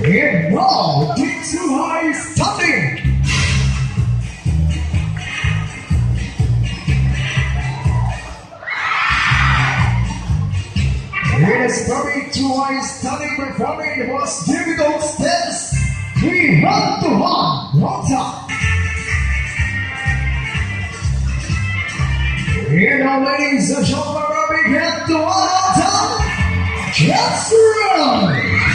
And now, King Suhai starting. It is very Suhai starting performing the most difficult steps. 300 to 1, one time. And now, ladies and gentlemen, we get to one time. Let's run!